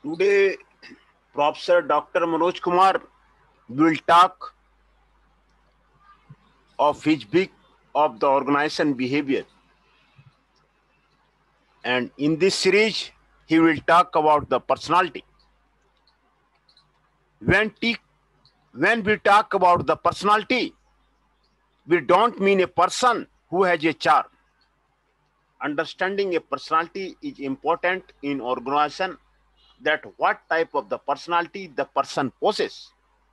Today, Professor Dr. Manoj Kumar will talk of his book of the organization behavior. And in this series, he will talk about the personality. When we talk about the personality, we don't mean a person who has a charm. Understanding a personality is important in organization, that what type of the personality the person possesses.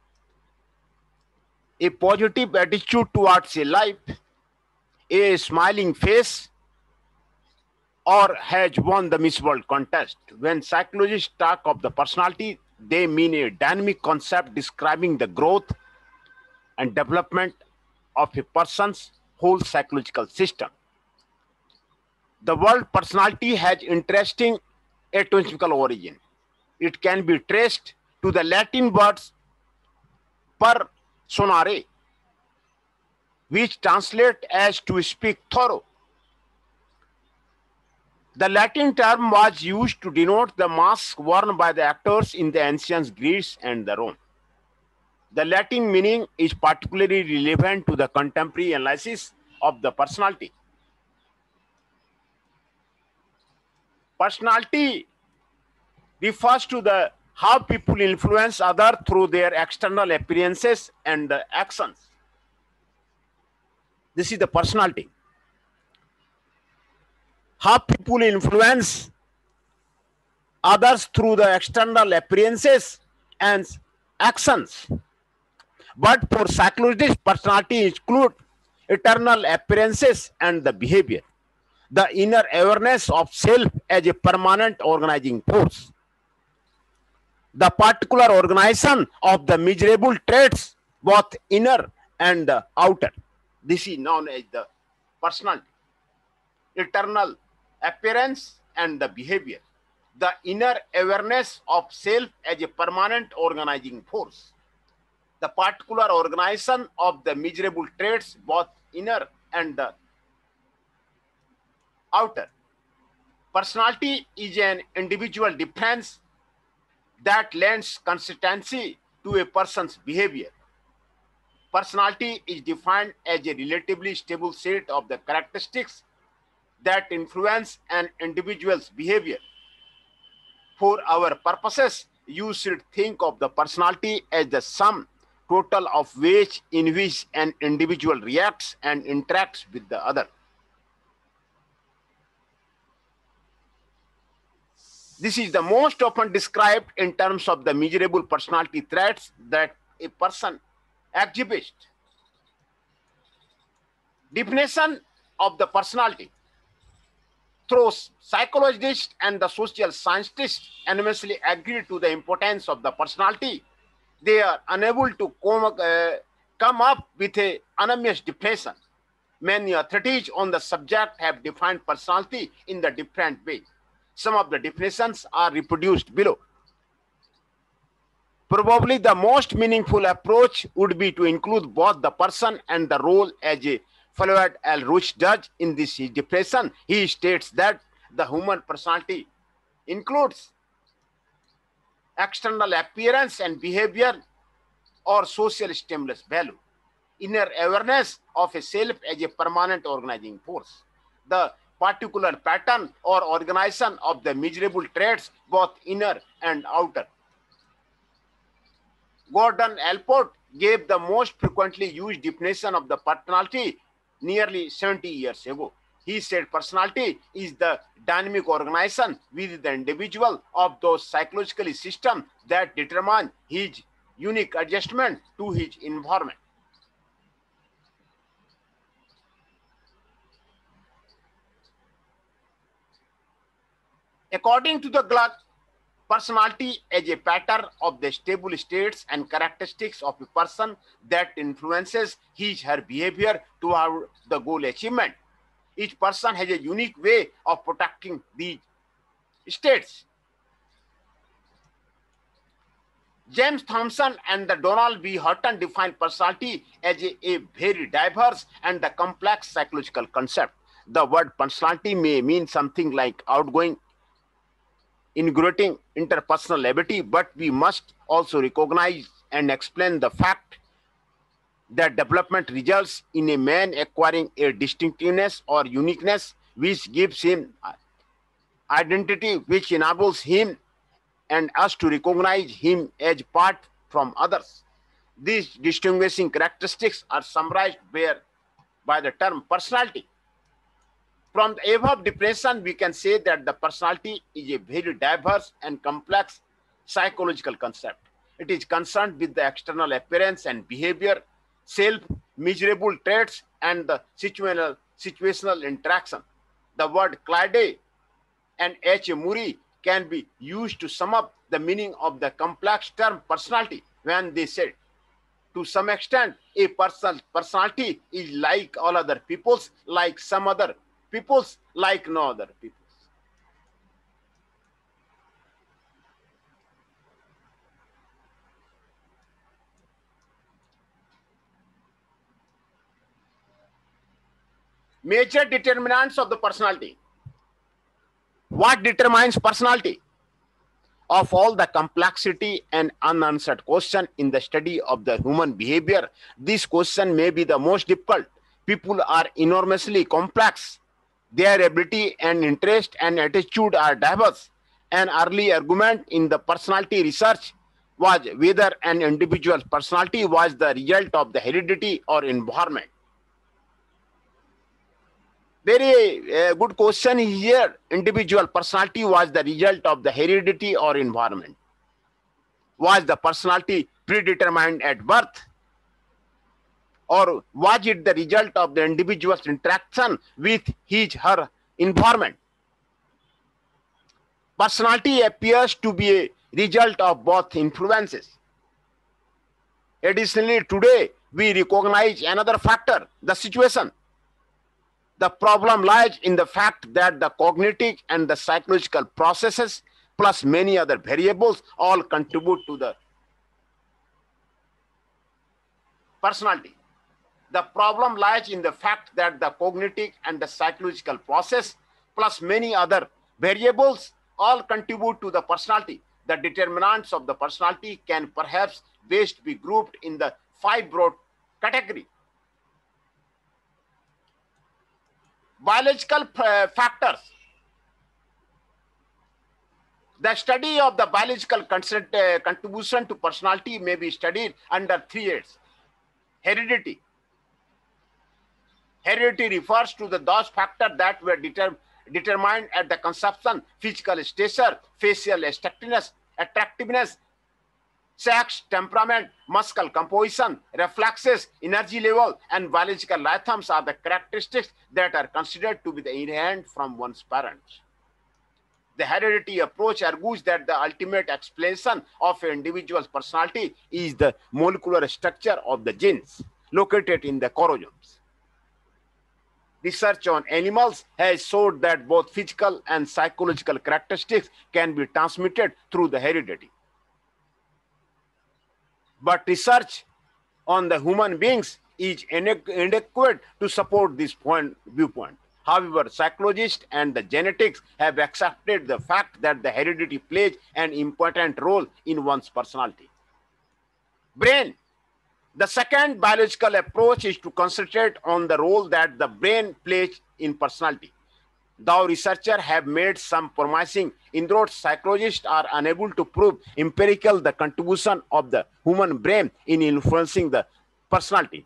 A positive attitude towards a life, a smiling face, or has won the Miss World contest. When psychologists talk of the personality, they mean a dynamic concept describing the growth and development of a person's whole psychological system. The word personality has interesting etymological origin. It can be traced to the Latin words per sonare, which translate as to speak thorough. The Latin term was used to denote the mask worn by the actors in the ancient Greece and the Rome. The Latin meaning is particularly relevant to the contemporary analysis of the personality. Personality refers to the how people influence others through their external appearances and actions. This is the personality. How people influence others through the external appearances and actions. But for psychologists, personality includes internal appearances and the behavior, the inner awareness of self as a permanent organizing force, the particular organization of the measurable traits, both inner and outer. This is known as the personality. Internal appearance and the behavior, the inner awareness of self as a permanent organizing force, the particular organization of the measurable traits, both inner and the outer. Personality is an individual difference that lends consistency to a person's behavior. Personality is defined as a relatively stable set of the characteristics that influence an individual's behavior. For our purposes, you should think of the personality as the sum total of ways in which an individual reacts and interacts with the other. This is the most often described in terms of the measurable personality traits that a person exhibits. Definition of the personality. Though psychologists and the social scientists unanimously agree to the importance of the personality, they are unable to come up with a unanimous definition. Many authorities on the subject have defined personality in the different ways. Some of the definitions are reproduced below. Probably the most meaningful approach would be to include both the person and the role, as a Floyd L. Roach does in this definition. He states that the human personality includes external appearance and behavior or social stimulus value, inner awareness of a self as a permanent organizing force, the particular pattern or organization of the measurable traits, both inner and outer. Gordon Allport gave the most frequently used definition of the personality nearly 70 years ago. He said personality is the dynamic organization with the individual of those psychological systems that determine his unique adjustment to his environment. According to the Gluck, personality as a pattern of the stable states and characteristics of a person that influences his/her behavior toward the goal achievement. Each person has a unique way of protecting these states. James Thompson and the Donald B. Hutton define personality as a very diverse and the complex psychological concept. The word personality may mean something like outgoing, inaugurating interpersonal ability, but we must also recognize and explain the fact that development results in a man acquiring a distinctiveness or uniqueness which gives him identity, which enables him and us to recognize him as apart from others. These distinguishing characteristics are summarized by the term personality. From the above definition, we can say that the personality is a very diverse and complex psychological concept. It is concerned with the external appearance and behavior, self-measurable traits, and the situational interaction. The word Clade and H. Murray can be used to sum up the meaning of the complex term personality when they said, to some extent, a personality is like all other peoples, like some other peoples, like no other peoples. Major determinants of the personality. What determines personality? Of all the complexity and unanswered question in the study of the human behavior, this question may be the most difficult. People are enormously complex. Their ability and interest and attitude are diverse. An early argument in the personality research was whether an individual's personality was the result of the heredity or environment. Very good question here. Individual personality was the result of the heredity or environment. Was the personality predetermined at birth? Or was it the result of the individual's interaction with her environment? Personality appears to be a result of both influences. Additionally, today we recognize another factor, the situation. The problem lies in the fact that the cognitive and the psychological processes, plus many other variables, all contribute to the personality. The problem lies in the fact that the cognitive and the psychological process, plus many other variables, all contribute to the personality. The determinants of the personality can perhaps best be grouped in the 5 broad categories. Biological factors. The study of the biological contribution to personality may be studied under 3 heads. Heredity. Heredity refers to those factors that were determined at the conception: physical stature, facial attractiveness, sex, temperament, muscle composition, reflexes, energy level, and biological rhythms are the characteristics that are considered to be the inherent from one's parents. The heredity approach argues that the ultimate explanation of an individual's personality is the molecular structure of the genes located in the chromosomes. Research on animals has showed that both physical and psychological characteristics can be transmitted through the heredity. But research on the human beings is inadequate to support this viewpoint. However, psychologists and the genetics have accepted the fact that the heredity plays an important role in one's personality. Brain. The second biological approach is to concentrate on the role that the brain plays in personality. Though researchers have made some promising inroads, psychologists are unable to prove empirical the contribution of the human brain in influencing the personality.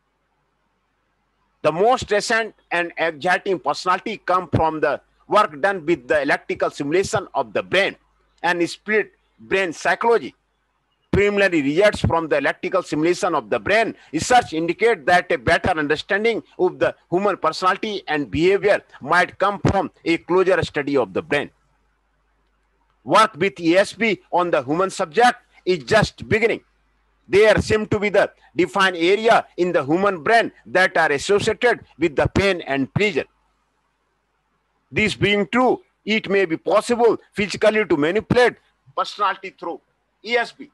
The most recent and exciting personality come from the work done with the electrical simulation of the brain and split brain psychology. Preliminary results from the electrical simulation of the brain research indicate that a better understanding of the human personality and behavior might come from a closer study of the brain. Work with ESP on the human subject is just beginning. There seem to be the defined area in the human brain that are associated with the pain and pleasure. This being true, it may be possible physically to manipulate personality through ESP.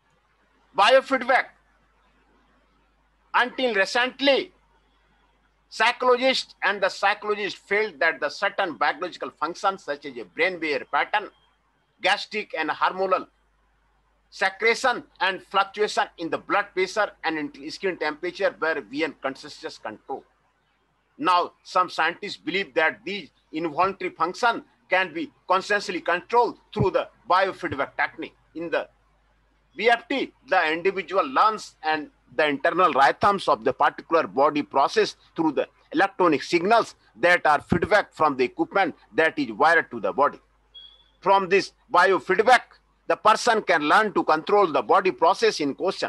Biofeedback. Until recently, Psychologists and the psychologists felt that the certain biological functions such as a brain wave pattern, gastric and hormonal secretion and fluctuation in the blood pressure and in skin temperature were beyond conscious control. Now, some scientists believe that these involuntary functions can be consciously controlled through the biofeedback technique. In the BFT, the individual learns and the internal rhythms of the particular body process through the electronic signals that are feedback from the equipment that is wired to the body. From this biofeedback, the person can learn to control the body process in question.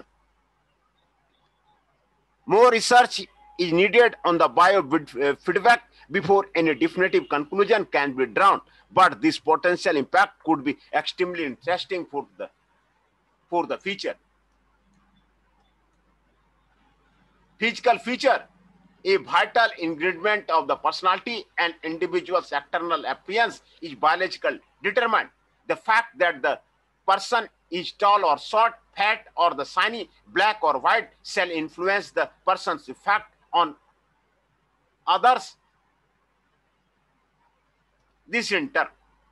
More research is needed on the biofeedback before any definitive conclusion can be drawn, but this potential impact could be extremely interesting for the future. Physical feature, a vital ingredient of the personality and individual's external appearance, is biological determined. The fact that the person is tall or short, fat or the shiny, black or white shall influence the person's effect on others. This in turn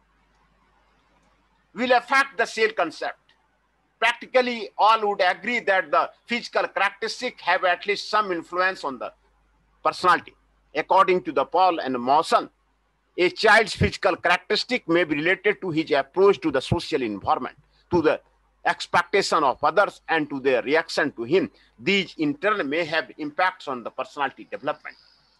will affect the cell concept. Practically all would agree that the physical characteristics have at least some influence on the personality. According to the Paul and Mawson, a child's physical characteristic may be related to his approach to the social environment, to the expectation of others, and to their reaction to him. These in turn may have impacts on the personality development.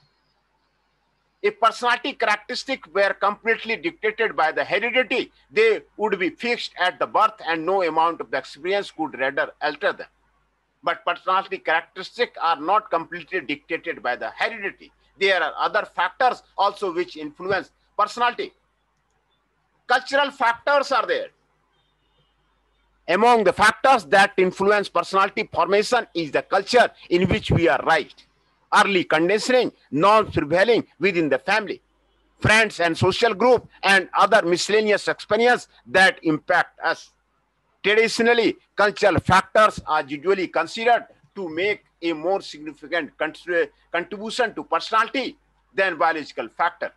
If personality characteristics were completely dictated by the heredity, they would be fixed at the birth and no amount of the experience could rather alter them. But personality characteristics are not completely dictated by the heredity. There are other factors also which influence personality. Cultural factors are there. Among the factors that influence personality formation is the culture in which we are raised. Early conditioning, norms prevailing within the family, friends and social group, and other miscellaneous experiences that impact us. Traditionally, cultural factors are usually considered to make a more significant contribution to personality than biological factor.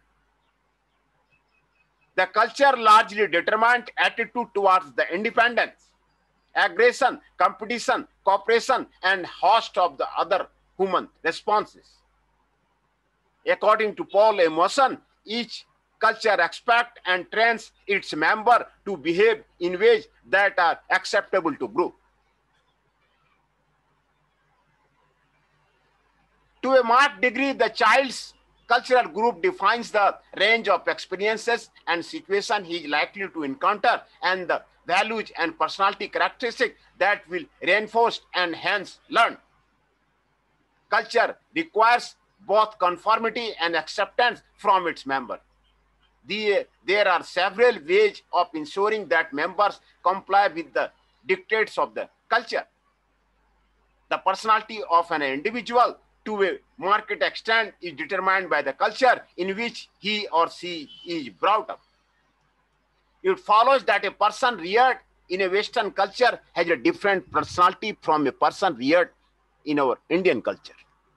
The culture largely determined attitude towards the independence, aggression, competition, cooperation, and host of the other human responses. According to Paul A. Mawson, each culture expects and trains its member to behave in ways that are acceptable to group. To a marked degree, the child's cultural group defines the range of experiences and situations he is likely to encounter and the values and personality characteristics that will reinforce and hence learn. Culture requires both conformity and acceptance from its members. There are several ways of ensuring that members comply with the dictates of the culture. The personality of an individual, to a marked extent, is determined by the culture in which he or she is brought up. It follows that a person reared in a Western culture has a different personality from a person reared in our Indian culture.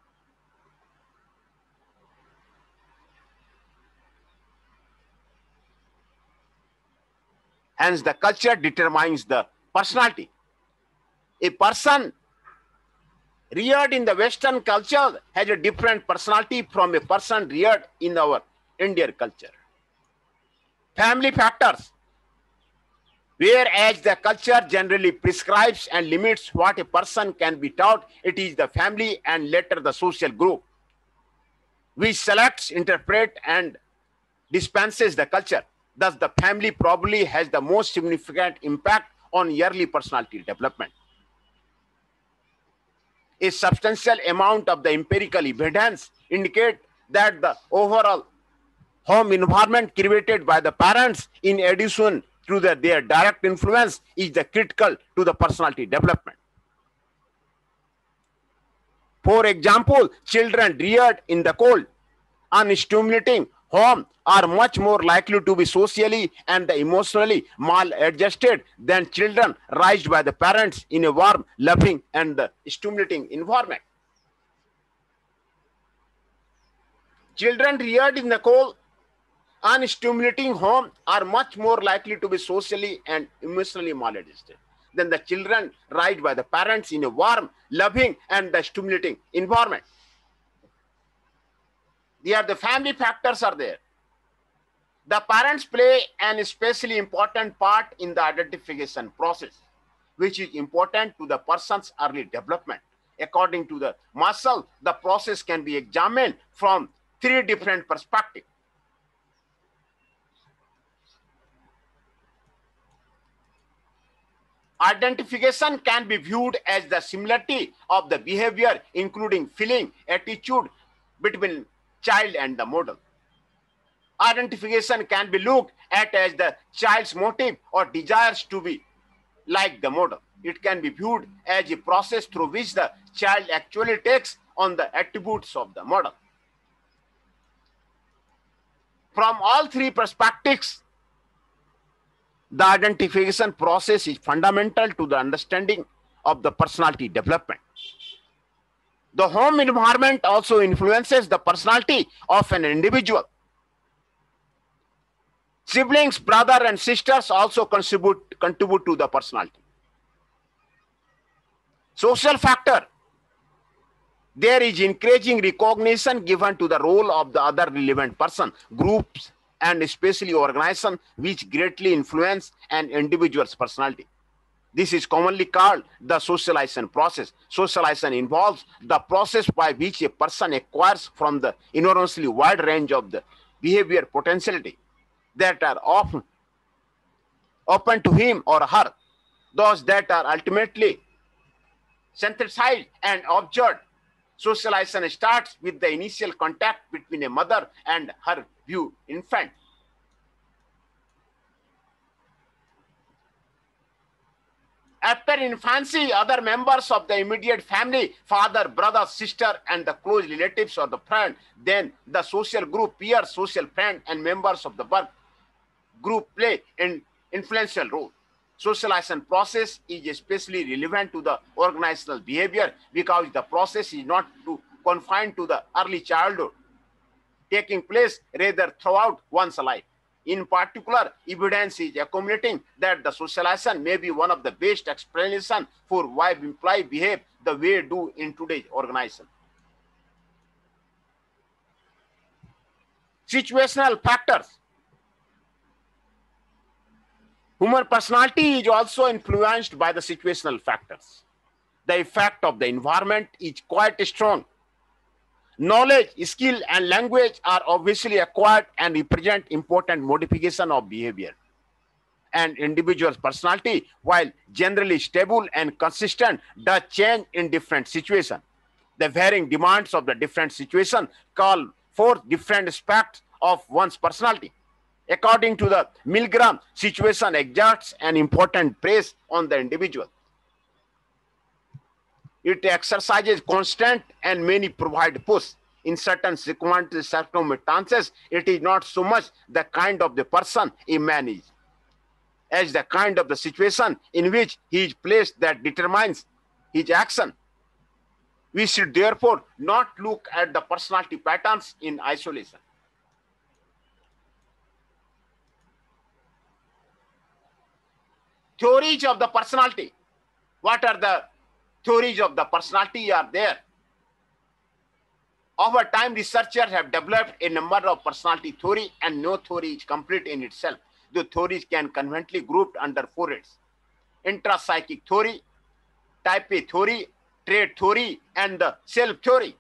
Hence, the culture determines the personality. A person reared in the Western culture has a different personality from a person reared in our Indian culture. Family factors. Whereas the culture generally prescribes and limits what a person can be taught, it is the family and later the social group which selects, interprets, and dispenses the culture. Thus, the family probably has the most significant impact on early personality development. A substantial amount of the empirical evidence indicate that the overall home environment created by the parents, in addition to their direct influence, is the critical to the personality development. For example, children reared in the cold, unstimulating home are much more likely to be socially and emotionally maladjusted than children raised by the parents in a warm, loving, and stimulating environment. Children reared in the cold, unstimulating home are much more likely to be socially and emotionally maladjusted than the children raised by the parents in a warm, loving, and the stimulating environment. The family factors are there. The parents play an especially important part in the identification process, which is important to the person's early development. According to the Marshall, the process can be examined from 3 different perspectives. Identification can be viewed as the similarity of the behavior, including feeling, attitude between child and the model. Identification can be looked at as the child's motive or desires to be like the model. It can be viewed as a process through which the child actually takes on the attributes of the model. From all 3 perspectives, the identification process is fundamental to the understanding of the personality development. The home environment also influences the personality of an individual. Siblings, brother and sisters also contribute to the personality. Social factor. There is increasing recognition given to the role of the other relevant person, groups, and especially organizations which greatly influence an individual's personality. This is commonly called the socialization process. Socialization involves the process by which a person acquires from the enormously wide range of the behavior potentiality that are often open to him or her, those that are ultimately synthesized and observed. Socialization starts with the initial contact between a mother and her new infant. After infancy, other members of the immediate family, father, brother, sister, and the close relatives or the friend, then the social group, peers, social friend, and members of the work group play an influential role. Socialization process is especially relevant to the organizational behavior because the process is not confined to the early childhood, taking place rather throughout one's life. In particular, evidence is accumulating that the socialization may be one of the best explanations for why employees behave the way they do in today's organization. Situational factors. Human personality is also influenced by the situational factors. The effect of the environment is quite strong. Knowledge, skill, and language are obviously acquired and represent important modification of behavior. And individual's personality, while generally stable and consistent, does change in different situations. The varying demands of the different situations call for different aspects of one's personality. According to the Milgram, situation exerts an important press on the individual. It exercises constant and many provide push. In certain circumstances, it is not so much the kind of the person a man is, as the kind of the situation in which he is placed that determines his action. We should therefore not look at the personality patterns in isolation. Theories of the personality. What are the theories of the personality are there? Over time, researchers have developed a number of personality theory, and no theory is complete in itself. The theories can conveniently grouped under 4 heads: intrapsychic theory, type A theory, trait theory, and the self theory.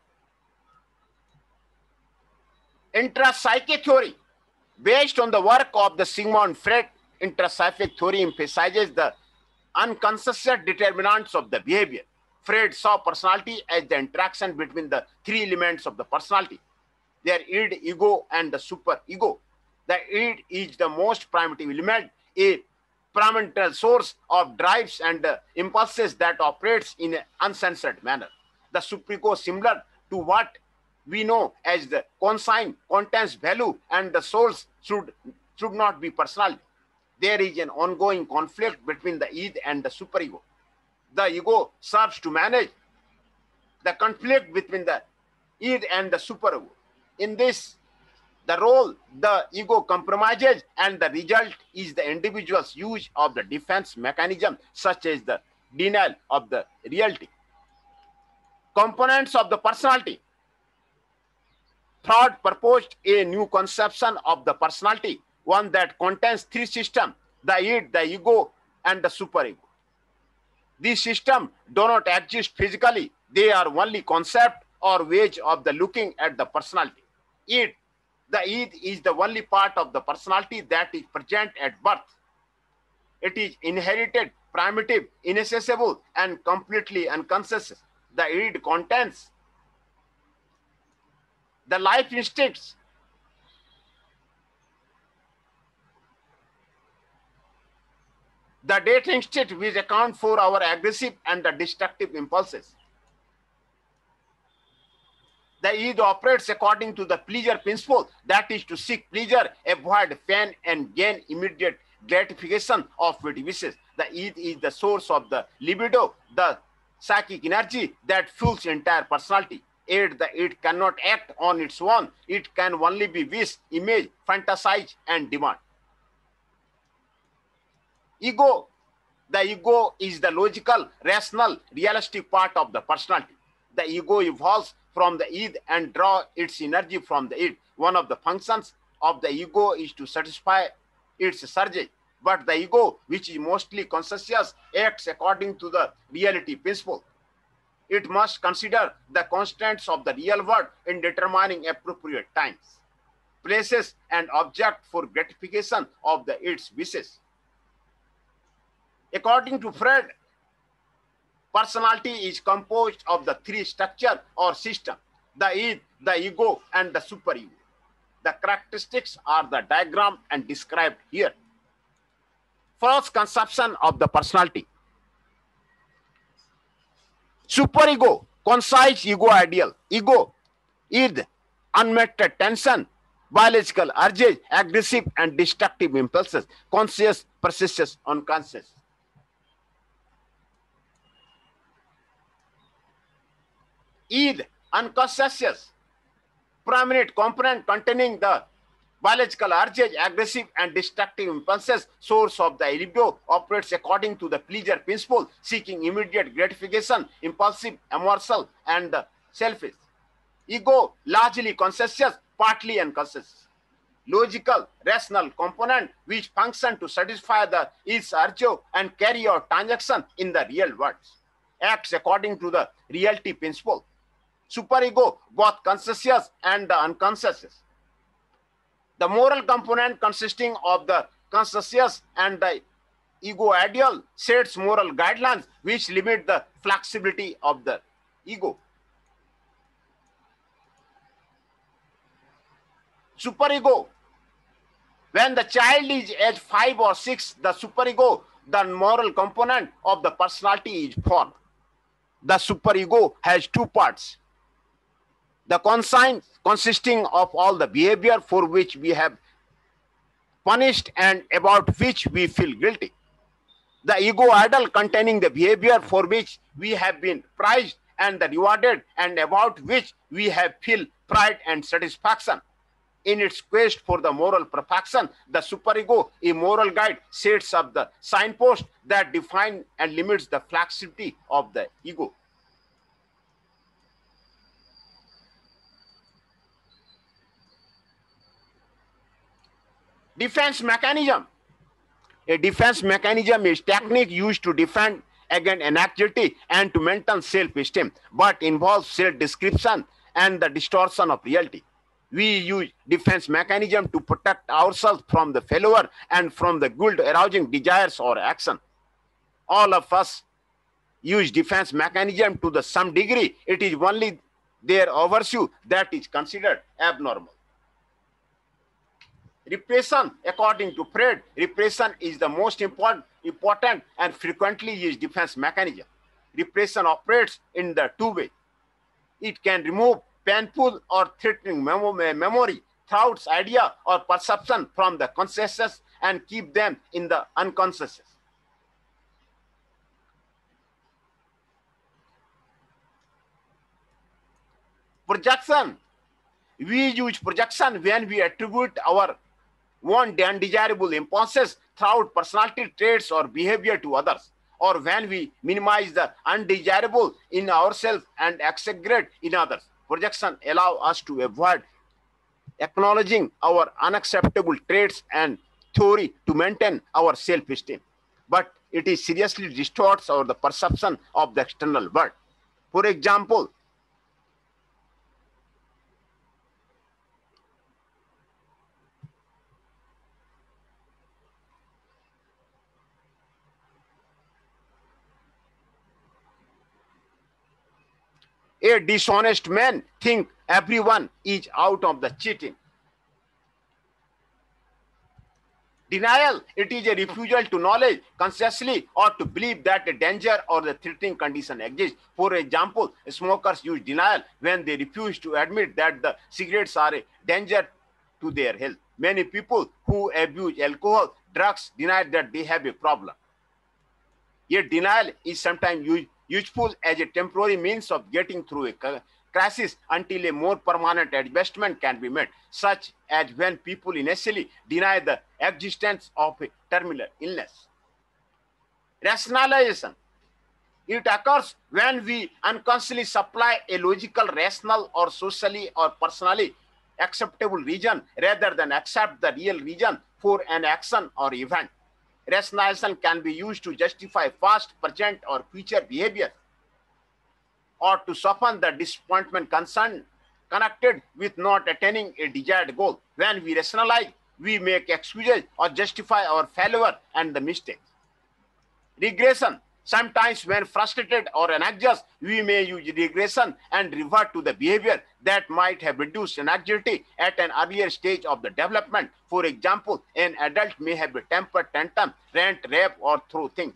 Intrapsychic theory, based on the work of the Sigmund Freud, intrapsychic theory emphasizes the unconscious determinants of the behavior. Freud saw personality as the interaction between the 3 elements of the personality: their id, ego, and the superego. The id is the most primitive element, a fundamental source of drives and impulses that operates in an uncensored manner. The superego, similar to what we know as the conscience, contains value, and the souls should not be personality. There is an ongoing conflict between the id and the superego. The ego serves to manage the conflict between the id and the superego. In this, the role the ego compromises, and the result is the individual's use of the defense mechanism, such as the denial of the reality. Components of the personality. Freud proposed a new conception of the personality, one that contains three systems: the id, the ego, and the superego. These systems do not exist physically. They are only concept or ways of the looking at the personality. Id, the id is the only part of the personality that is present at birth. It is inherited, primitive, inaccessible, and completely unconscious. The id contains the life instincts, the death instinct, which account for our aggressive and the destructive impulses. The id operates according to the pleasure principle, that is to seek pleasure, avoid pain, and gain immediate gratification of its wishes. The id is the source of the libido, the psychic energy that fuels entire personality. It cannot act on its own. It can only be wish, image, fantasize, and demand. Ego. The ego is the logical, rational, realistic part of the personality. The ego evolves from the id and draws its energy from the id. One of the functions of the ego is to satisfy its surge. But the ego, which is mostly conscious, acts according to the reality principle. It must consider the constraints of the real world in determining appropriate times, places, and objects for gratification of its wishes. According to Freud, personality is composed of the three structures or systems: the id, the ego, and the superego. The characteristics are the diagram and described here. First conception of the personality. Superego, concise ego ideal. Ego, id, unmet tension, biological urges, aggressive and destructive impulses, conscious, persistent, unconscious. Id, unconscious, prominent component containing the biological urges, aggressive and destructive impulses, source of the libido, operates according to the pleasure principle, seeking immediate gratification, impulsive, amorsal, and selfish. Ego, largely conscious, partly unconscious. Logical, rational component which function to satisfy the its urge and carry out transaction in the real world, acts according to the reality principle. Superego, both conscious and the unconscious. The moral component consisting of the conscious and the ego ideal sets moral guidelines which limit the flexibility of the ego. Superego. When the child is age 5 or 6, the superego, the moral component of the personality, is formed. The superego has two parts: the conscience, consisting of all the behavior for which we have punished and about which we feel guilty; the ego ideal, containing the behavior for which we have been prized and rewarded and about which we have feel pride and satisfaction. In its quest for the moral perfection, the superego, a moral guide, sets up the signposts that define and limits the flexibility of the ego. Defense mechanism. A defense mechanism is technique used to defend against anxiety and to maintain self-esteem, but involves self-description and the distortion of reality. We use defense mechanism to protect ourselves from the failure and from the guilt-arousing desires or action. All of us use defense mechanism to some degree. It is only their overuse that is considered abnormal. Repression. According to Freud, repression is the most important and frequently used defense mechanism. Repression operates in the two ways. It can remove painful or threatening memory, thoughts, idea, or perception from the consciousness and keep them in the unconscious. Projection. We use projection when we attribute our own undesirable impulses throughout personality traits or behavior to others, or when we minimize the undesirable in ourselves and exaggerate in others. Projection allows us to avoid acknowledging our unacceptable traits and theory to maintain our self-esteem, but it is seriously distorts our the perception of the external world. For example, a dishonest man thinks everyone is out of the cheating. Denial, it is a refusal to knowledge consciously or to believe that a danger or the threatening condition exists. For example, smokers use denial when they refuse to admit that the cigarettes are a danger to their health. Many people who abuse alcohol, drugs deny that they have a problem. Yet denial is sometimes useful as a temporary means of getting through a crisis until a more permanent adjustment can be made, such as when people initially deny the existence of a terminal illness. Rationalization. It occurs when we unconsciously supply a logical, rational, or socially or personally acceptable reason rather than accept the real reason for an action or event. Rationalization can be used to justify past, present, or future behavior, or to soften the disappointment concern connected with not attaining a desired goal. When we rationalize, we make excuses or justify our failure and the mistakes. Regression. Sometimes when frustrated or anxious, we may use regression and revert to the behavior that might have reduced anxiety at an earlier stage of the development. For example, an adult may have a temper tantrum, rant, rave, or throw things.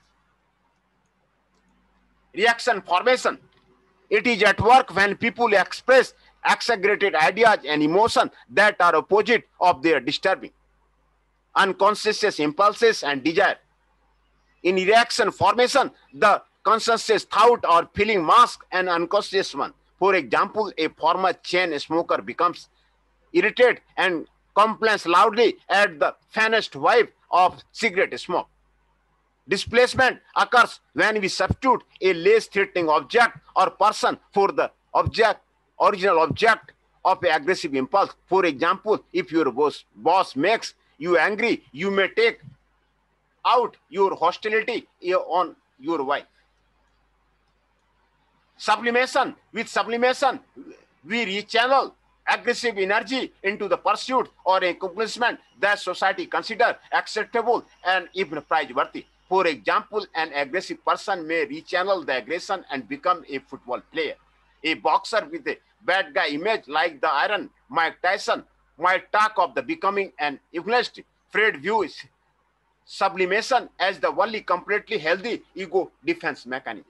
Reaction formation. It is at work when people express exaggerated ideas and emotions that are opposite of their disturbing, unconscious impulses and desire. In reaction formation, the conscious thought or feeling mask an unconscious one. For example, a former chain smoker becomes irritated and complains loudly at the faintest whiff of cigarette smoke. Displacement occurs when we substitute a less threatening object or person for the original object of an aggressive impulse. For example, if your boss makes you angry, you may take out your hostility on your wife. Sublimation. With sublimation, we rechannel aggressive energy into the pursuit or accomplishment that society considers acceptable and even praiseworthy. For example, an aggressive person may rechannel the aggression and become a football player. A boxer with a bad guy image like the Iron Mike Tyson might talk of the becoming an evangelist. Freud views sublimation as the only completely healthy ego defense mechanism.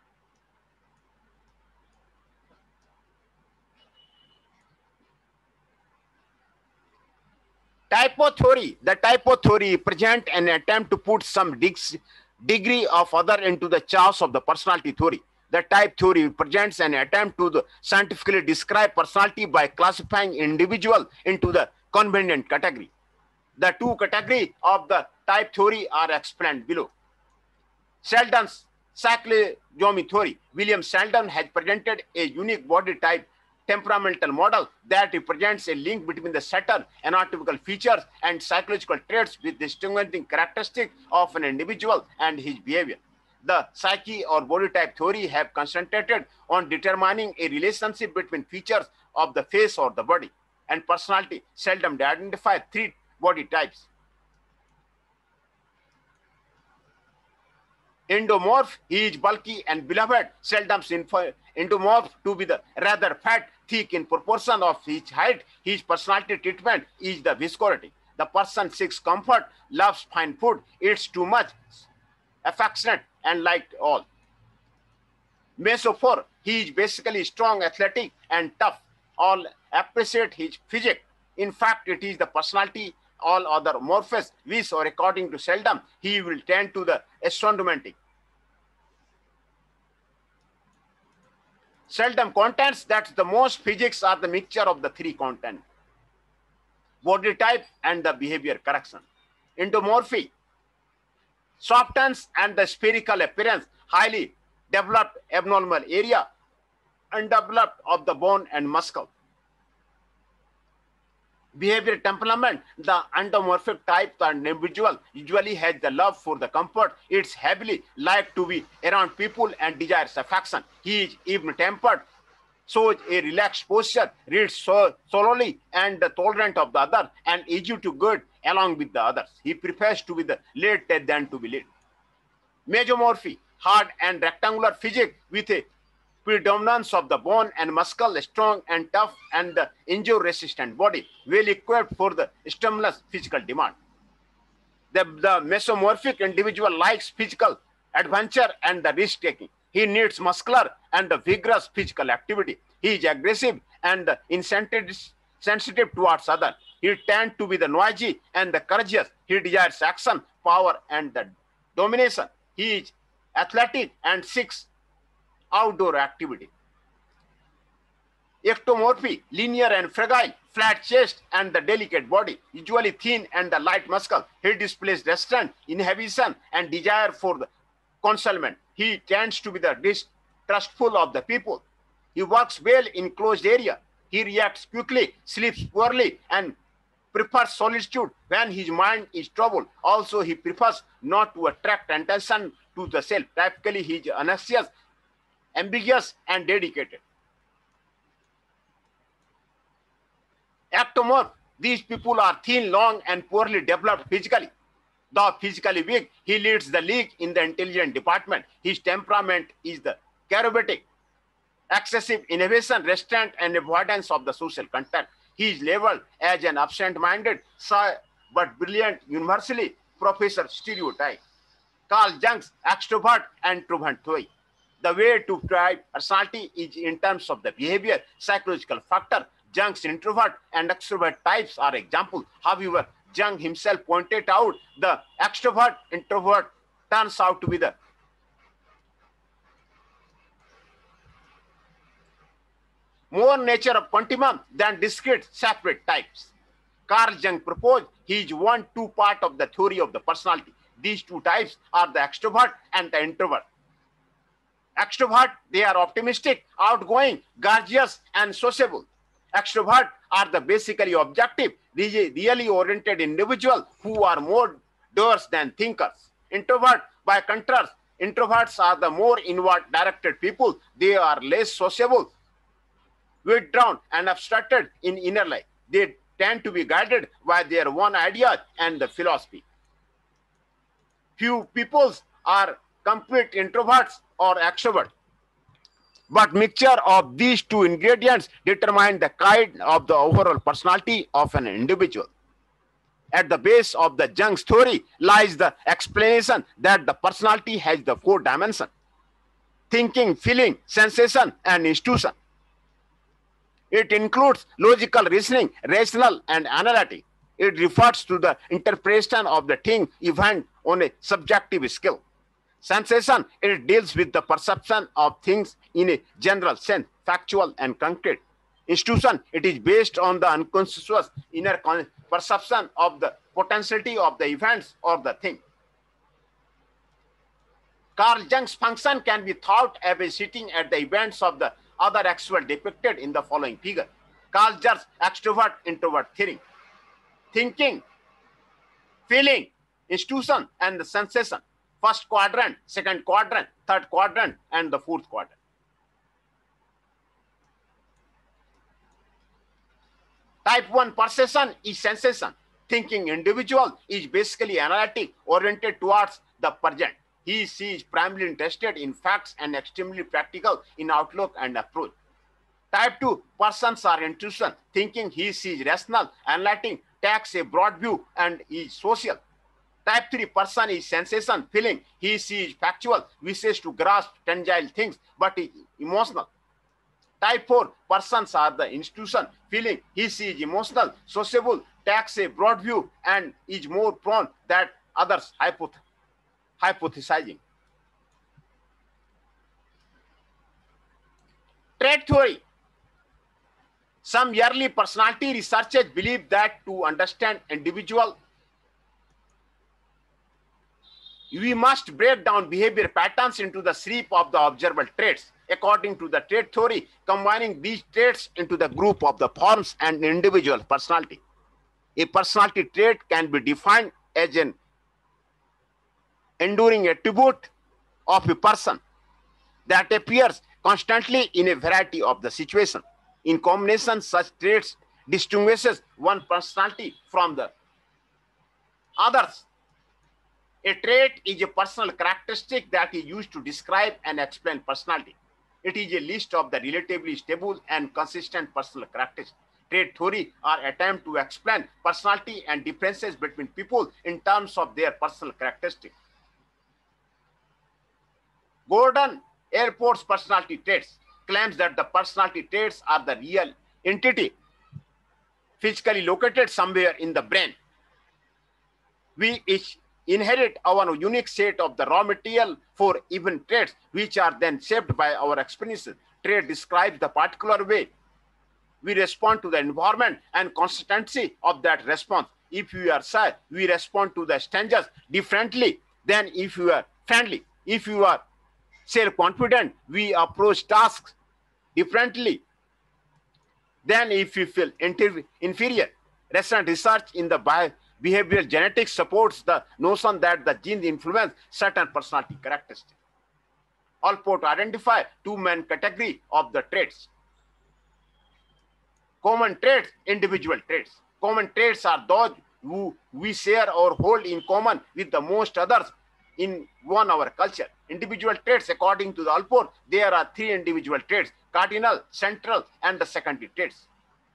Typo theory. The typo theory presents an attempt to put some degree of other into the chaos of the personality theory. The type theory presents an attempt to scientifically describe personality by classifying individual into the convenient category. The two categories of the type theory are explained below. Sheldon's cyclosomy theory. William Sheldon has presented a unique body type temperamental model that represents a link between the certain anatomical features and psychological traits with distinguishing characteristics of an individual and his behavior. The psyche or body type theory have concentrated on determining a relationship between features of the face or the body and personality. Sheldon identified three body types. Endomorph, he is bulky and beloved. Sheldon's endomorph to be the rather fat, thick in proportion of his height. His personality treatment is the viscosity. The person seeks comfort, loves fine food, eats too much, affectionate, and liked all. Mesophore, he is basically strong, athletic, and tough. All appreciate his physique. In fact, it is the personality all other morphs which, or according to Sheldon, he will tend to the astondomantic. Seldom contents, that's the most physics are the mixture of the three content. Body type and the behavior correction. Endomorphy, softens and the spherical appearance, highly developed abnormal area, undeveloped of the bone and muscle. Behavior temperament, the endomorphic type, the individual usually has the love for the comfort. It's heavily like to be around people and desires affection. He is even-tempered, shows a relaxed posture, reads solely and tolerant of the other, and easy to good along with the others. He prefers to be the led than to be led. Mesomorphy, hard and rectangular physique with a predominance of the bone and muscle, strong and tough, and the injury-resistant body, well equipped for the stimulus physical demand. The mesomorphic individual likes physical adventure and the risk-taking. He needs muscular and the vigorous physical activity. He is aggressive and sensitive towards others. He tends to be the noisy and the courageous. He desires action, power, and the domination. He is athletic and seeks outdoor activity. Ectomorphy, linear and fragile, flat chest and the delicate body, usually thin and the light muscle. He displays restraint, inhibition, and desire for the concealment. He tends to be the distrustful of the people. He works well in closed area. He reacts quickly, sleeps poorly, and prefers solitude when his mind is troubled. Also, he prefers not to attract attention to the self. Typically, he is anxious, ambiguous, and dedicated. Ectomorph, these people are thin, long, and poorly developed physically. Though physically weak, he leads the league in the intelligence department. His temperament is the charismatic, excessive inhibition, restraint, and avoidance of the social contact. He is labeled as an absent-minded, but brilliant, universally professor stereotype. Carl Jung's extrovert and introvert theory. The way to describe personality is in terms of the behavior, psychological factor. Jung's introvert and extrovert types are examples. However, Jung himself pointed out the extrovert-introvert turns out to be the more nature of continuum than discrete separate types. Carl Jung proposed he is 1-2 part of the theory of the personality. These two types are the extrovert and the introvert. Extrovert, they are optimistic, outgoing, gorgeous, and sociable. Extrovert are the basically objective, really oriented individuals who are more doers than thinkers. Introvert, by contrast, introverts are the more inward directed people. They are less sociable, withdrawn, and abstracted in inner life. They tend to be guided by their own ideas and the philosophy. Few peoples are complete introverts or extroverts. But mixture of these two ingredients determine the kind of the overall personality of an individual. At the base of the Jung's theory lies the explanation that the personality has the 4 dimensions: thinking, feeling, sensation, and institution. It includes logical reasoning, rational, and analytic. It refers to the interpretation of the thing, event on a subjective scale. Sensation, it deals with the perception of things in a general sense, factual and concrete. Institution, it is based on the unconscious inner perception of the potentiality of the events or the thing. Carl Jung's function can be thought as sitting at the events of the other actual depicted in the following figure. Carl Jung's extrovert-introvert theory. Thinking, feeling, institution, and the sensation. First quadrant, second quadrant, third quadrant, and the fourth quadrant. Type 1 perception is sensation. Thinking individual is basically analytic, oriented towards the present. He is primarily interested in facts and extremely practical in outlook and approach. Type 2 persons are intuition. Thinking, he is rational, analytic, takes a broad view, and is social. Type 3 person is sensation, feeling. He is factual, wishes to grasp tangible things, but is emotional. Type 4 persons are the institution, feeling. He is emotional, sociable, takes a broad view, and is more prone than others hypothesizing. Trait theory. Some early personality researchers believe that to understand individual, we must break down behavior patterns into the sweep of the observable traits. According to the trait theory, combining these traits into the group of the forms and individual personality. A personality trait can be defined as an enduring attribute of a person that appears constantly in a variety of the situation. In combination, such traits distinguishes one personality from the others. A trait is a personal characteristic that is used to describe and explain personality. It is a list of the relatively stable and consistent personal characteristics. Trait theory are attempts to explain personality and differences between people in terms of their personal characteristics. Gordon Airport's personality traits claims that the personality traits are the real entity physically located somewhere in the brain. We each inherit our unique set of the raw material for even traits, which are then shaped by our experiences. Trait describes the particular way we respond to the environment and consistency of that response. If you are shy, we respond to the strangers differently than if you are friendly. If you are self-confident, we approach tasks differently than if you feel inferior. Recent research in the behavioral genetics supports the notion that the genes influence certain personality characteristics. Allport identify two main categories of the traits. Common traits, individual traits. Common traits are those who we share or hold in common with the most others in our culture. Individual traits, according to the Allport, there are three individual traits: cardinal, central, and the secondary traits.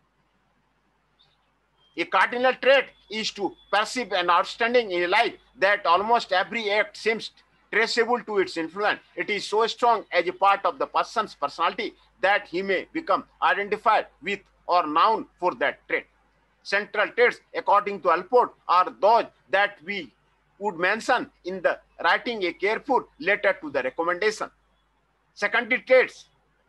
A cardinal trait is to perceive an outstanding in life that almost every act seems traceable to its influence. It is so strong as a part of the person's personality that he may become identified with or known for that trait. Central traits, according to Allport, are those that we would mention in the writing a careful letter to the recommendation. Secondary traits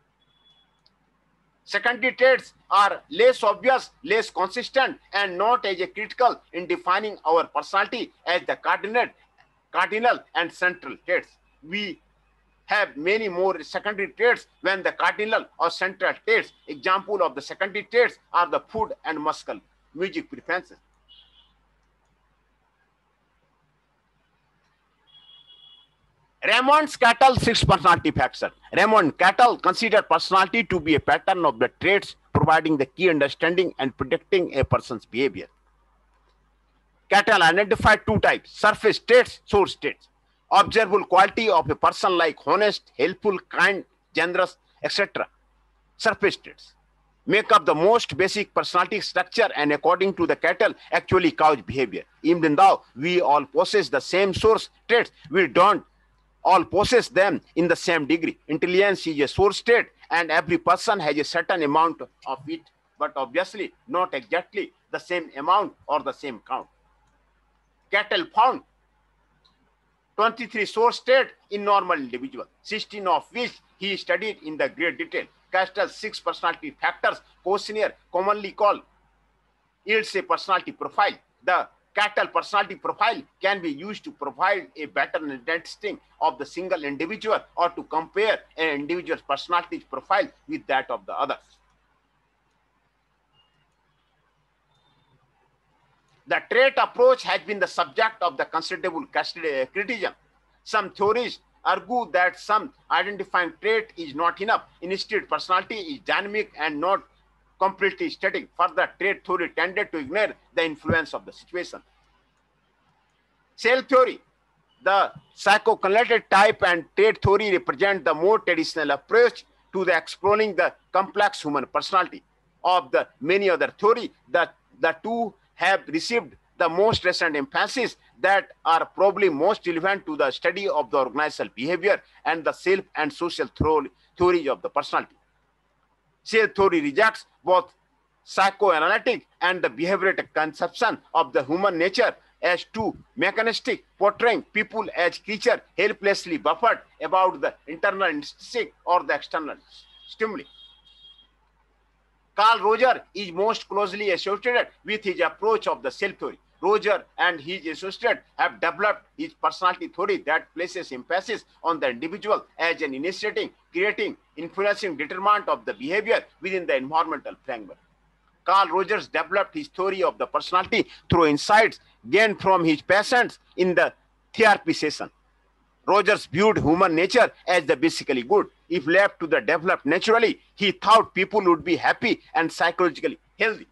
are less obvious, less consistent, and not as critical in defining our personality as the cardinal and central traits. We have many more secondary traits than the cardinal or central traits. Example of the secondary traits are the food and music preferences. Raymond Cattell's 6 personality factors. Raymond Cattell considered personality to be a pattern of the traits providing the key understanding and predicting a person's behavior. Cattell identified two types: surface traits, source traits. Observable quality of a person like honest, helpful, kind, generous, etc. Surface traits make up the most basic personality structure and, according to the Cattell, actually cause behavior. Even though we all possess the same source traits, we don't all possess them in the same degree. Intelligence is a source trait and every person has a certain amount of it, but obviously not exactly the same amount or the same count. Cattell found 23 source traits in normal individuals, 16 of which he studied in the great detail. Cattell's 6 personality factors questionnaire, commonly called yields a personality profile. The Cattell personality profile can be used to provide a better understanding of the single individual or to compare an individual's personality profile with that of the others. The trait approach has been the subject of the considerable criticism. Some theories argue that some identifying trait is not enough. Instead, personality is dynamic and not completely static. Further, trait theory tended to ignore the influence of the situation. Cell theory, the psychoanalytic type, and trait theory represent the more traditional approach to the exploring the complex human personality. Of the many other theories, the two have received the most recent emphasis that are probably most relevant to the study of the organizational behavior and the self and social theories of the personality. Cell theory rejects both psychoanalytic and the behavioristic conception of the human nature as too mechanistic, portraying people as creatures helplessly buffered about the internal instinct or the external stimuli. Carl Roger is most closely associated with his approach of the self theory. Roger and his associates have developed his personality theory that places emphasis on the individual as an initiating, creating, influencing determinant of the behavior within the environmental framework. Carl Rogers developed his theory of the personality through insights gained from his patients in the therapy session. Rogers viewed human nature as the basically good. If left to the develop naturally, he thought people would be happy and psychologically healthy.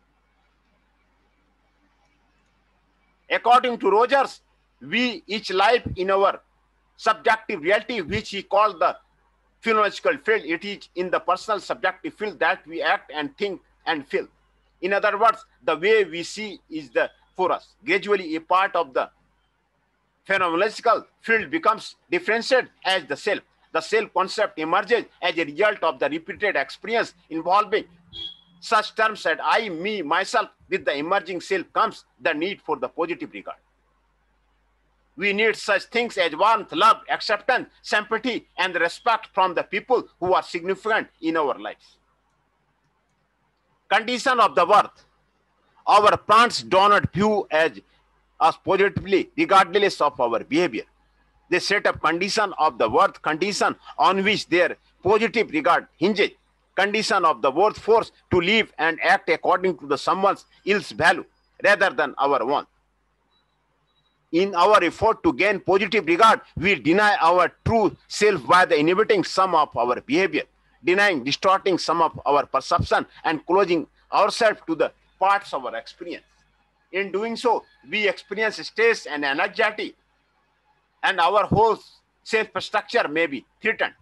According to Rogers, we each live in our subjective reality, which he called the phenomenological field. It is in the personal subjective field that we act and think and feel. In other words, the way we see is the for us. Gradually, a part of the phenomenological field becomes differentiated as the self. The self concept emerges as a result of the repeated experience involving such terms as I, me, myself. With the emerging self comes the need for the positive regard. We need such things as warmth, love, acceptance, sympathy, and respect from the people who are significant in our lives. Condition of the worth. Our plants do not view as us positively regardless of our behavior. They set up condition of the worth, condition on which their positive regard hinges, condition of the worth force to live and act according to the someone's else value rather than our own. In our effort to gain positive regard, we deny our true self by the inhibiting some of our behavior, denying, distorting some of our perception, and closing ourselves to the parts of our experience. In doing so, we experience stress and anxiety, and our whole self-structure may be threatened.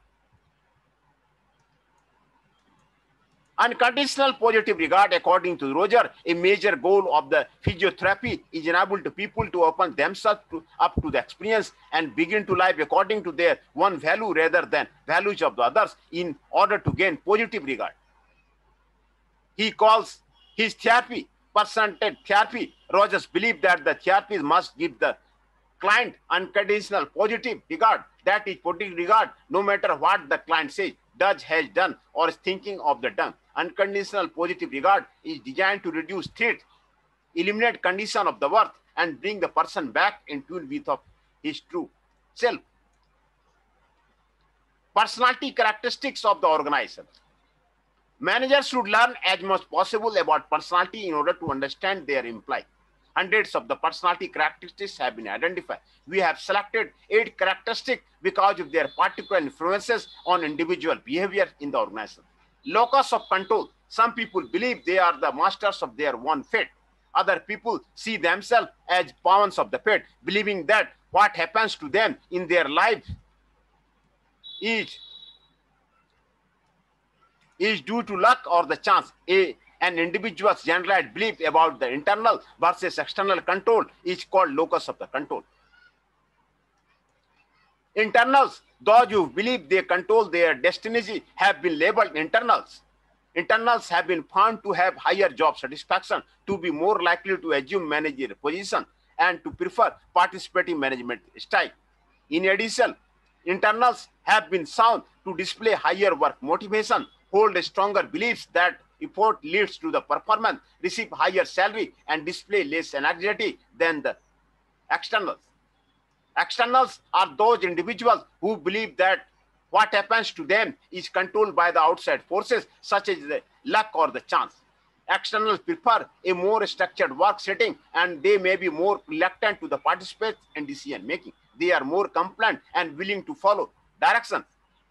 Unconditional positive regard, according to Roger, a major goal of the physiotherapy is enable to people to open themselves up to the experience and begin to live according to their one value rather than values of the others in order to gain positive regard. He calls his therapy person-centered therapy. Rogers believed that the therapist must give the client unconditional positive regard. That is positive regard no matter what the client says, does, has done, or is thinking of the done. Unconditional positive regard is designed to reduce threat, eliminate condition of the worth, and bring the person back in tune with of his true self. Personality characteristics of the organization. Managers should learn as much possible about personality in order to understand their imply. Hundreds of the personality characteristics have been identified. We have selected 8 characteristics because of their particular influences on individual behavior in the organization. Locus of control. Some people believe they are the masters of their own fate. Other people see themselves as pawns of the fate, believing that what happens to them in their life is due to luck or the chance. An individual's generalized belief about the internal versus external control is called locus of the control. Internals, those who believe they control their destiny, have been labeled internals. Internals have been found to have higher job satisfaction, to be more likely to assume managerial position, and to prefer participating management style. In addition, internals have been found to display higher work motivation, hold stronger beliefs that effort leads to the performance, receive higher salary, and display less anxiety than the externals. Externals are those individuals who believe that what happens to them is controlled by the outside forces, such as the luck or the chance. Externals prefer a more structured work setting, and they may be more reluctant to the participate in decision making. They are more compliant and willing to follow directions.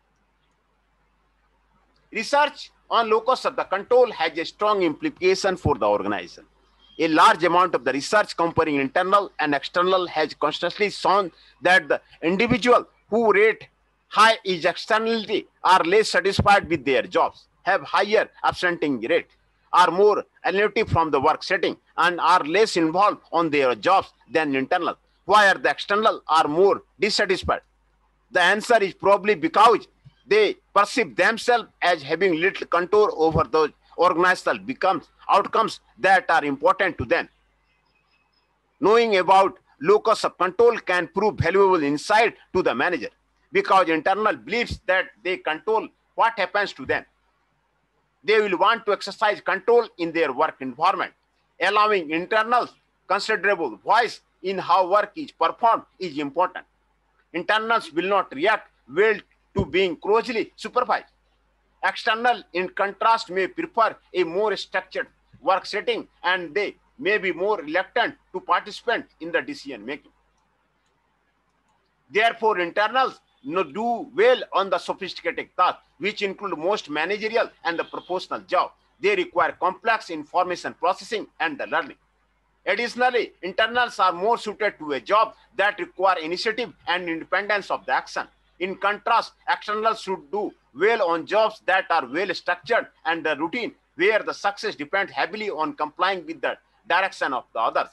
Research on locus of the control has a strong implication for the organization. A large amount of the research comparing internal and external has constantly shown that the individual who rate high is externality are less satisfied with their jobs, have higher absenteeism rate, are more alienated from the work setting, and are less involved on their jobs than internal, while the external are more dissatisfied. The answer is probably because they perceive themselves as having little control over those organizational outcomes that are important to them. Knowing about locus of control can prove valuable insight to the manager because internal believes that they control what happens to them. They will want to exercise control in their work environment. Allowing internals considerable voice in how work is performed is important. Internals will not react well to being closely supervised. External, in contrast, may prefer a more structured work setting, and they may be more reluctant to participate in the decision making. Therefore, internals do well on the sophisticated tasks, which include most managerial and the proportional job. They require complex information processing and the learning. Additionally, internals are more suited to a job that require initiative and independence of the action. In contrast, externals should do well on jobs that are well structured and the routine, where the success depends heavily on complying with the direction of the others.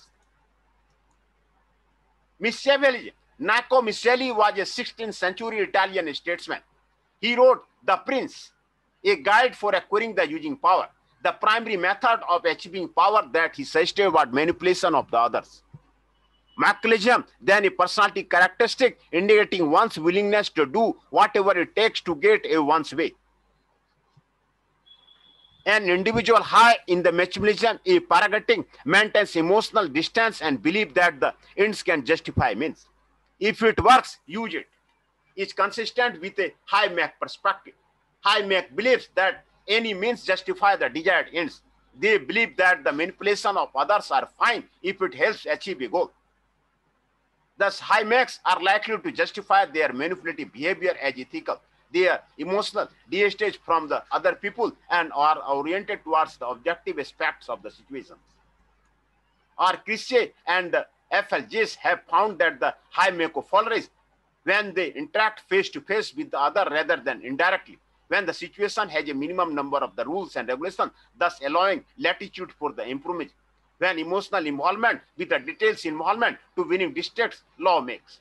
Machiavelli. Machiavelli was a 16th century Italian statesman. He wrote The Prince, a guide for acquiring the using power. The primary method of achieving power that he suggested was manipulation of the others. Machiavellism, then a personality characteristic indicating one's willingness to do whatever it takes to get one's way. An individual high in the Machiavellism is pragmatic, maintains emotional distance, and believes that the ends can justify means. If it works, use it. It's consistent with a high Mach perspective. High Mach believes that any means justify the desired ends. They believe that the manipulation of others are fine if it helps achieve a goal. Thus, high Machs are likely to justify their manipulative behavior as ethical. They are emotional, detached from the other people, and are oriented towards the objective aspects of the situations. R. Christie and FLJs have found that the high Mach follows when they interact face to face with the other rather than indirectly, when the situation has a minimum number of the rules and regulations, thus allowing latitude for the improvement. When emotional involvement with the details involvement to winning districts law makes.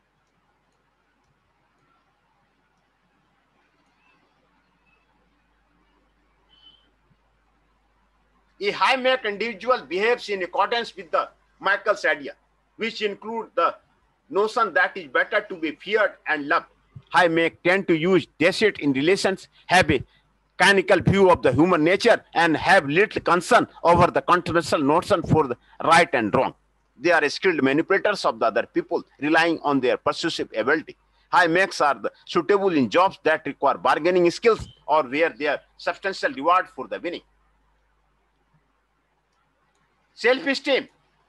A high Mach individual behaves in accordance with the Michael's idea, which include the notion that it is better to be feared and loved. High Mach tend to use deceit in relations, have a mechanical view of the human nature, and have little concern over the controversial notion for the right and wrong. They are skilled manipulators of the other people, relying on their persuasive ability. High Machs are suitable in jobs that require bargaining skills or where they are substantial reward for the winning. Self-esteem.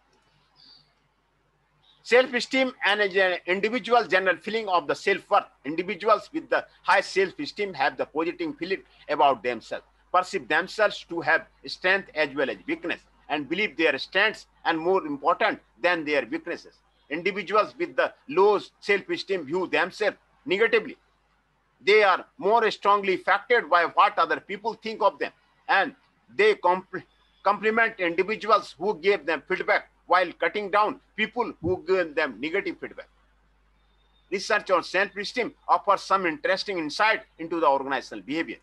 Self-esteem and an individual general feeling of the self-worth. Individuals with the high self-esteem have the positive feeling about themselves, perceive themselves to have strength as well as weakness, and believe their strengths are more important than their weaknesses. Individuals with the low self-esteem view themselves negatively. They are more strongly affected by what other people think of them, and they compliment individuals who give them feedback while cutting down people who give them negative feedback. Research on self-esteem offers some interesting insight into the organizational behavior.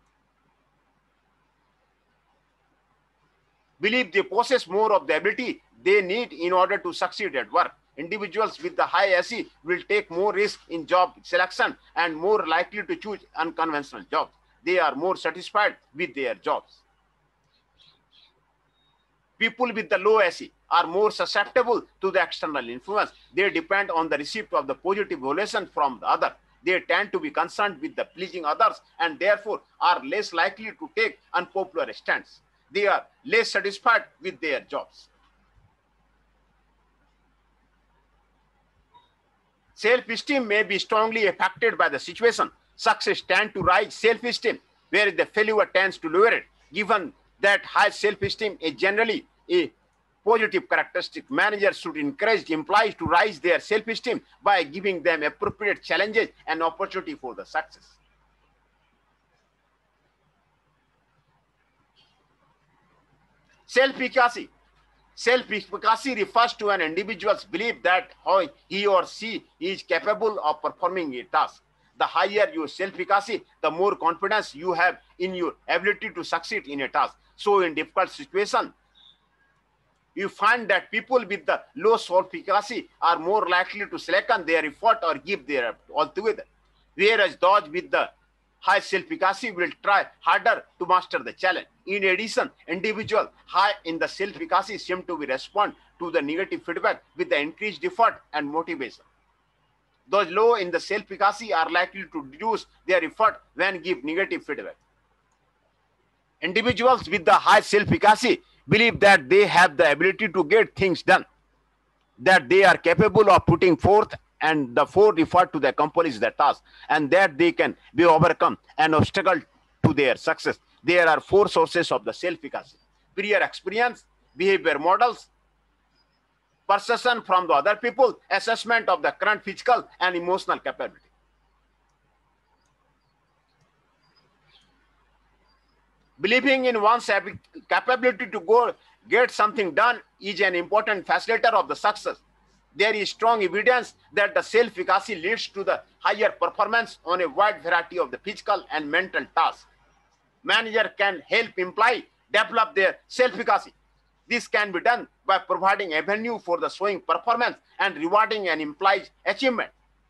Believe they possess more of the ability they need in order to succeed at work. Individuals with the high SE will take more risk in job selection and more likely to choose unconventional jobs. They are more satisfied with their jobs. People with the low SE are more susceptible to the external influence. They depend on the receipt of the positive evaluation from the other. They tend to be concerned with the pleasing others and therefore are less likely to take unpopular stands. They are less satisfied with their jobs. Self-esteem may be strongly affected by the situation. Success tends to rise self-esteem, whereas the failure tends to lower it. Given that high self-esteem is generally a positive characteristic, managers should encourage employees to raise their self-esteem by giving them appropriate challenges and opportunity for the success. Self-efficacy. Self-efficacy refers to an individual's belief that he or she is capable of performing a task. The higher your self-efficacy, the more confidence you have in your ability to succeed in a task. So in difficult situations, you find that people with the low self-efficacy are more likely to slacken their effort or give their all together, whereas those with the high self-efficacy will try harder to master the challenge. In addition, individuals high in the self-efficacy seem to be respond to the negative feedback with the increased effort and motivation. Those low in the self-efficacy are likely to reduce their effort when give negative feedback. Individuals with the high self-efficacy believe that they have the ability to get things done, that they are capable of putting forth and the forward effort to accomplish the task, and that they can be overcome an obstacle to their success. There are four sources of the self-efficacy: prior experience, behavior models, perception from the other people, assessment of the current physical and emotional capability. Believing in one's capability to go get something done is an important facilitator of the success. There is strong evidence that the self-efficacy leads to the higher performance on a wide variety of the physical and mental tasks. Manager can help employee develop their self-efficacy. This can be done by providing avenue for the showing performance and rewarding an employee's achievement.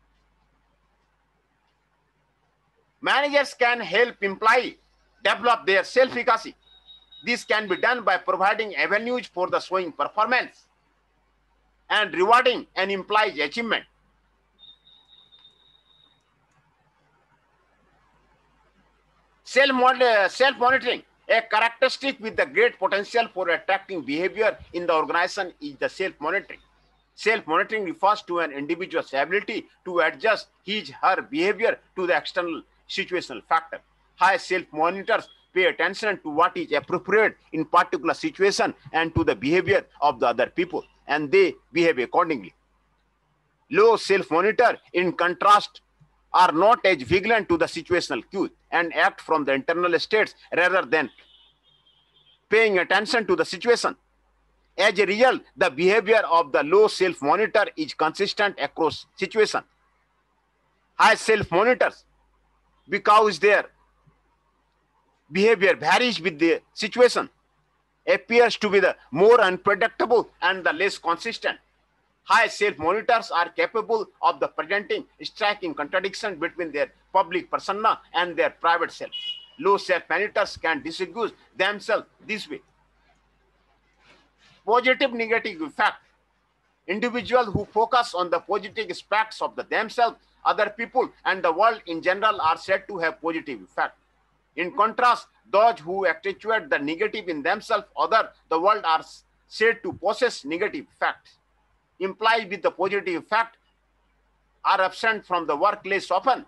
Managers can help employee develop their self-efficacy. This can be done by providing avenues for the showing performance and rewarding an employee's achievement. Self-monitoring, a characteristic with the great potential for attracting behavior in the organization, is the self-monitoring. Self-monitoring refers to an individual's ability to adjust his/her behavior to the external situational factor. High self-monitors pay attention to what is appropriate in particular situation and to the behavior of the other people, and they behave accordingly. Low self-monitor, in contrast, are not as vigilant to the situational cues and act from the internal states rather than paying attention to the situation. As a result, the behavior of the low self-monitor is consistent across situations. High self-monitors, because their behavior varies with the situation, appears to be the more unpredictable and the less consistent. High self-monitors are capable of the presenting striking contradiction between their public persona and their private self. Low self-monitors can distinguish themselves this way. Positive negative effect. Individuals who focus on the positive aspects of themselves, other people, and the world in general are said to have positive effect. In contrast, those who accentuate the negative in themselves, other, the world are said to possess negative effects. Employees with the positive effect are absent from the work less often.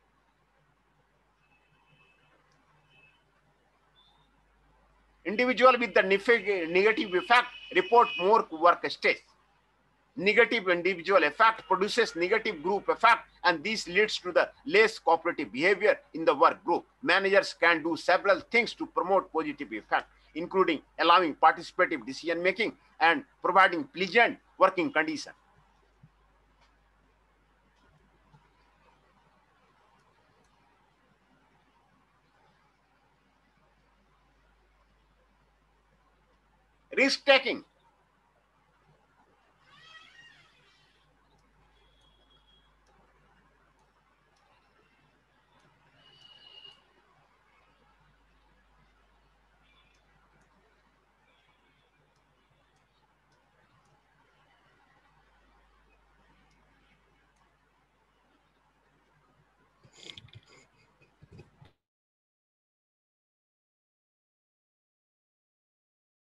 Individuals with the negative effect report more work stress. Negative individual effect produces negative group effect, and this leads to the less cooperative behavior in the work group. Managers can do several things to promote positive effect, including allowing participative decision making and providing pleasant working conditions. Risk taking.